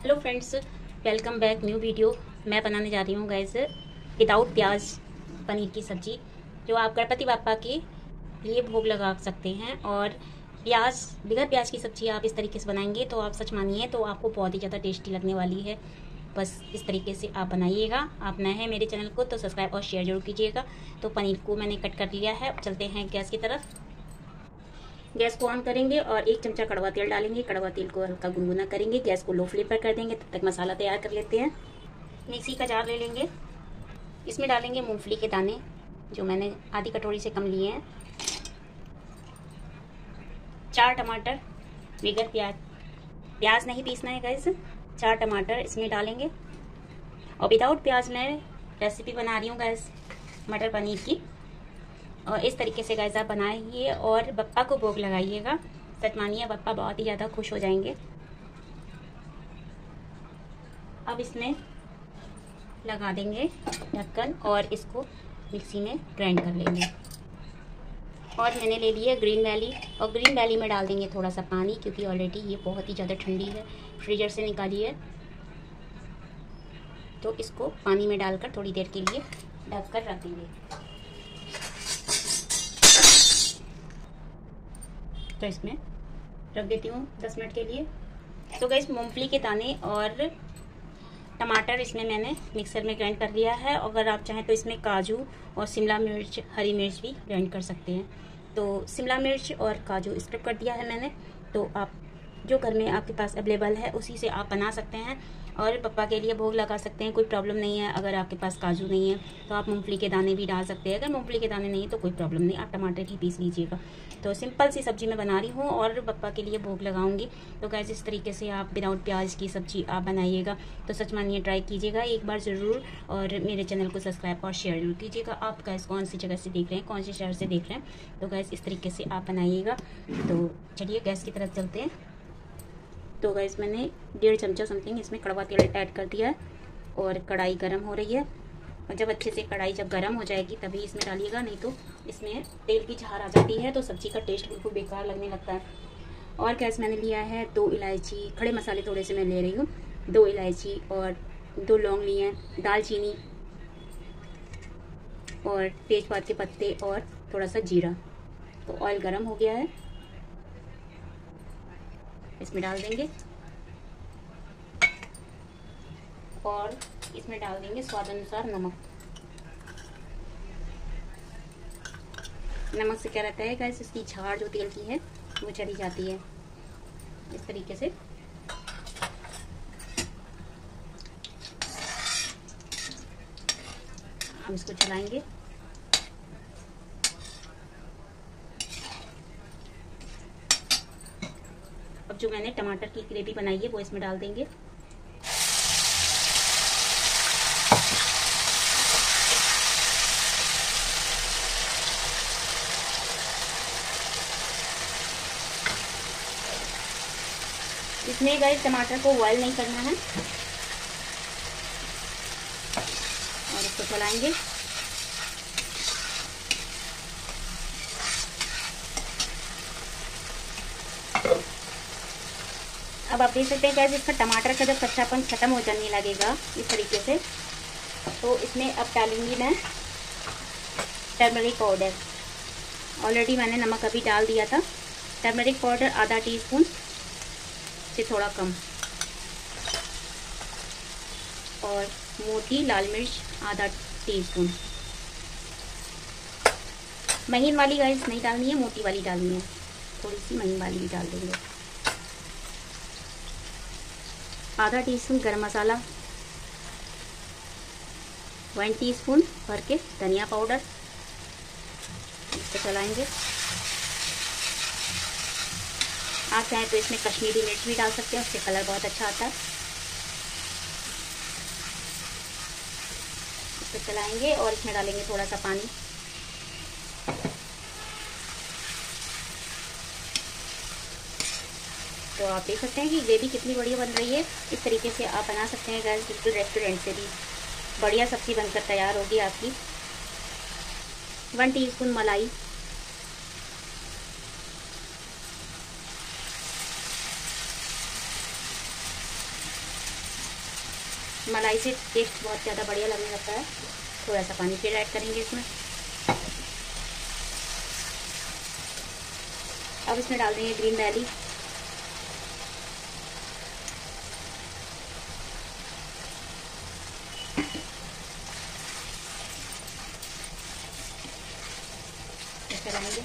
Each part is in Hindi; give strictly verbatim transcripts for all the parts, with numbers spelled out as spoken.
Hello friends, welcome back new video. मैं बनाने जा रही हूँ गैस विदाउट प्याज पनीर की सब्ज़ी, जो आप गणपति बापा के लिए भोग लगा सकते हैं। और प्याज बगैर प्याज की सब्ज़ी आप इस तरीके से बनाएंगे तो आप सच मानिए तो आपको बहुत ही ज़्यादा टेस्टी लगने वाली है। बस इस तरीके से आप बनाइएगा। आप नए हैं मेरे चैनल को तो सब्सक्राइब और शेयर जरूर कीजिएगा। तो पनीर को मैंने कट कर लिया है। अब चलते हैं गैस की तरफ। गैस को ऑन करेंगे और एक चमचा कड़वा तेल डालेंगे। कड़वा तेल को हल्का गुनगुना करेंगे, गैस को लो फ्लेम पर कर देंगे। तब तक मसाला तैयार कर लेते हैं। मिक्सी का जार ले लेंगे, इसमें डालेंगे मूंगफली के दाने जो मैंने आधी कटोरी से कम लिए हैं। चार टमाटर बगैर प्याज प्याज नहीं पीसना है गैस। चार टमाटर इसमें डालेंगे। और विदाउट प्याज मैं रेसिपी बना रही हूँ गैस मटर पनीर की। और इस तरीके से गैस आप बनाइए और बप्पा को भोग लगाइएगा। सच मानिए बप्पा बहुत ही ज़्यादा खुश हो जाएंगे। अब इसमें लगा देंगे ढक्कन और इसको मिक्सी में ग्राइंड कर लेंगे। और मैंने ले लिया ग्रीन वैली, और ग्रीन वैली में डाल देंगे थोड़ा सा पानी, क्योंकि ऑलरेडी ये बहुत ही ज़्यादा ठंडी है, फ्रीजर से निकाली है। तो इसको पानी में डालकर थोड़ी देर के लिए ढक कर रख देंगे। तो इसमें रख देती हूँ दस मिनट के लिए। तो गैस मूंगफली के दाने और टमाटर इसमें मैंने मिक्सर में ग्राइंड कर लिया है। अगर आप चाहें तो इसमें काजू और शिमला मिर्च, हरी मिर्च भी ग्राइंड कर सकते हैं। तो शिमला मिर्च और काजू स्क्रब कर दिया है मैंने। तो आप जो घर में आपके पास अवेलेबल है उसी से आप बना सकते हैं और पप्पा के लिए भोग लगा सकते हैं, कोई प्रॉब्लम नहीं है। अगर आपके पास काजू नहीं है तो आप मूंगफली के दाने भी डाल सकते हैं। अगर मूंगफली के दाने नहीं तो कोई प्रॉब्लम नहीं, आप टमाटर ही पीस लीजिएगा। तो सिंपल सी सब्जी मैं बना रही हूँ और पप्पा के लिए भोग लगाऊंगी। तो गैस इस तरीके से आप विदाउट प्याज की सब्जी आप बनाइएगा। तो सच मानिए ट्राई कीजिएगा एक बार ज़रूर, और मेरे चैनल को सब्सक्राइब और शेयर जरूर कीजिएगा। आप गैस कौन सी जगह से देख रहे हैं, कौन से शहर से देख रहे हैं, तो गैस इस तरीके से आप बनाइएगा। तो चलिए गैस की तरफ चलते हैं। तो गैस मैंने डेढ़ चमचा समथिंग इसमें कड़वा तेल ऐड कर दिया है और कढ़ाई गर्म हो रही है। और जब अच्छे से कढ़ाई जब गर्म हो जाएगी तभी इसमें डालिएगा, नहीं तो इसमें तेल की झार आ जाती है तो सब्जी का टेस्ट बिल्कुल बेकार लगने लगता है। और गैस मैंने लिया है दो इलायची, खड़े मसाले थोड़े से मैं ले रही हूँ। दो इलायची और दो लौंग लिए हैं, दालचीनी और तेजपात के पत्ते और थोड़ा सा जीरा। तो ऑयल गर्म हो गया है, इसमें डाल देंगे और इसमें डाल देंगे स्वाद अनुसार नमक। नमक से क्या रहता है गाइस, इसकी झाड़ जो तेल की है वो चली जाती है। इस तरीके से हम इसको चलाएंगे। अब जो मैंने टमाटर की ग्रेवी बनाई है वो इसमें डाल देंगे। इसमें गाइस टमाटर को बॉयल नहीं करना है और इसको चलाएंगे। अब आप देख सकते हैं गाइस इसका टमाटर का जब कच्चापन खत्म हो जाने लगेगा इस तरीके से, तो इसमें अब डालूंगी मैं टर्मरिक पाउडर। ऑलरेडी मैंने नमक अभी डाल दिया था। टर्मरिक पाउडर आधा टीस्पून से थोड़ा कम, और मोटी लाल मिर्च आधा टीस्पून। महीन वाली गाइस नहीं डालनी है, मोटी वाली डालनी है। थोड़ी सी महीन वाली भी डाल देंगे। आधा टीस्पून गरम मसाला, वन टीस्पून भर के धनिया पाउडर। इसको चलाएंगे। आप चाहें तो इसमें कश्मीरी मिर्च भी डाल सकते हैं, उससे कलर बहुत अच्छा आता है। इसको चलाएंगे और इसमें डालेंगे थोड़ा सा पानी। तो आप देख सकते हैं कि ग्रेवी कितनी बढ़िया बन रही है। इस तरीके से आप बना सकते हैं गैस, बिल्कुल रेस्टोरेंट से भी बढ़िया सब्जी बनकर तैयार होगी आपकी। वन टीस्पून मलाई, मलाई से टेस्ट बहुत ज़्यादा बढ़िया लगने लगता है। थोड़ा सा पानी फिर ऐड करेंगे इसमें। अब इसमें डाल देंगे ग्रीन वैली। चलाएंगे।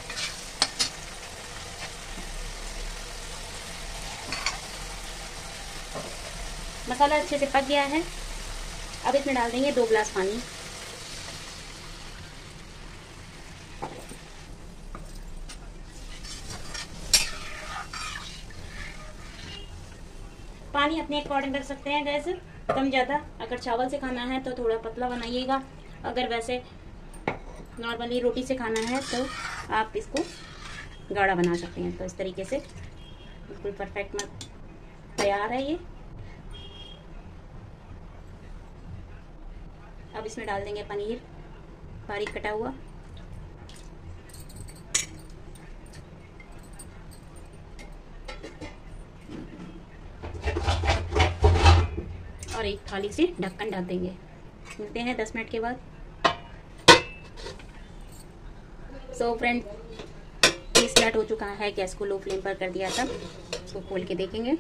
मसाला अच्छे से पक गया है। अब इसमें डाल देंगे दो गिलास पानी। पानी अपने अकॉर्डिंग रख सकते हैं गैस कम ज़्यादा। अगर चावल से खाना है तो थोड़ा पतला बनाइएगा, अगर वैसे नॉर्मली रोटी से खाना है तो आप इसको गाढ़ा बना सकते हैं। तो इस तरीके से बिल्कुल परफेक्ट मत तैयार है ये। अब इसमें डाल देंगे पनीर बारीक कटा हुआ। और एक थाली से ढक्कन ढक देंगे। मिलते हैं दस मिनट के बाद। सो फ्रेंड, तीस मिनट हो चुका है। गैस को लो फ्लेम पर कर दिया था। इसको खोल के देखेंगे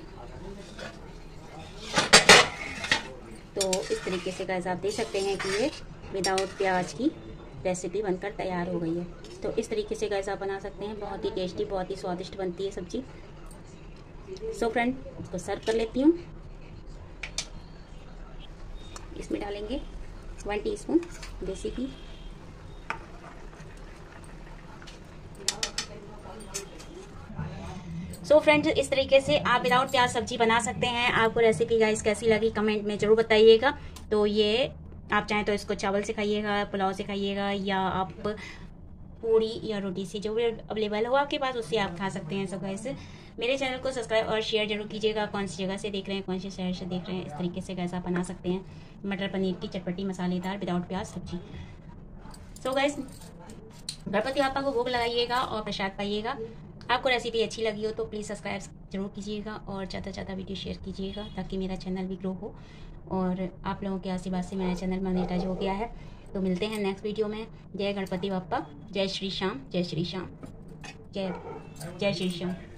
तो इस तरीके से गैस आप देख सकते हैं कि ये विदाउट प्याज की रेसिपी बनकर तैयार हो गई है। तो इस तरीके से गैस आप बना सकते हैं। बहुत ही टेस्टी, बहुत ही स्वादिष्ट बनती है सब्जी। सो फ्रेंड, इसको सर्व कर लेती हूँ। इसमें डालेंगे वन टीस्पून देसी घी। सो so फ्रेंड्स, इस तरीके से आप विदाउट प्याज सब्जी बना सकते हैं। आपको रेसिपी गाइस कैसी लगी कमेंट में जरूर बताइएगा। तो ये आप चाहें तो इसको चावल से खाइएगा, पुलाव से खाइएगा, या आप पूड़ी या रोटी से, जो भी अवेलेबल हो आपके पास, उससे आप खा सकते हैं। सो गाइस, मेरे चैनल को सब्सक्राइब और शेयर जरूर कीजिएगा। कौन सी जगह से देख रहे हैं, कौन से शहर से देख रहे हैं, इस तरीके से गाइस आप बना सकते हैं मटर पनीर की चटपटी मसालेदार विदाउट प्याज सब्जी। सो गाइस, गणपति बाप्पा को भोग लगाइएगा और प्रसाद पाइएगा। आपको रेसिपी अच्छी लगी हो तो प्लीज़ सब्सक्राइब जरूर कीजिएगा और ज़्यादा से ज़्यादा वीडियो शेयर कीजिएगा, ताकि मेरा चैनल भी ग्रो हो। और आप लोगों के आशीर्वाद से मेरा चैनल मोनेटाइज हो गया है। तो मिलते हैं नेक्स्ट वीडियो में। जय गणपति बाप्पा, जय श्री श्याम, जय श्री श्याम, जय जय श्री श्याम।